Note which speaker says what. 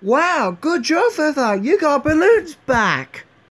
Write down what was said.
Speaker 1: Wow, good job, foofa. You got balloons back.